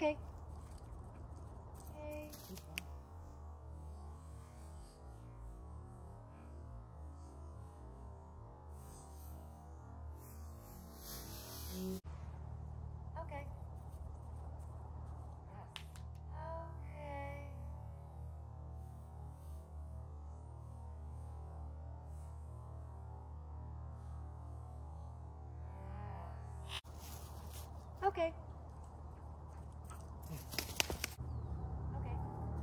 Okay. Okay. Okay. Okay.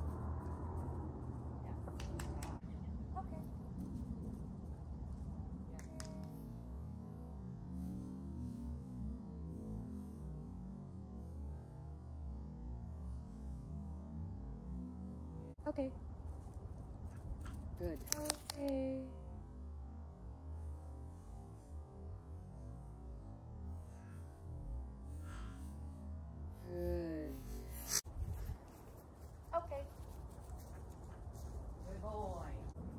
Okay. Okay. Good. Okay. Good. Okay. Good boy.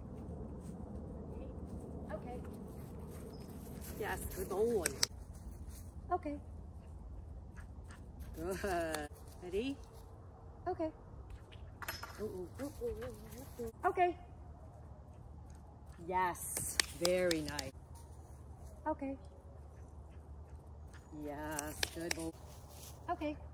Okay. Yes, good boy. Okay. Good. Ready? Okay. Okay. Yes, very nice. Okay. Yes, good boy. Okay.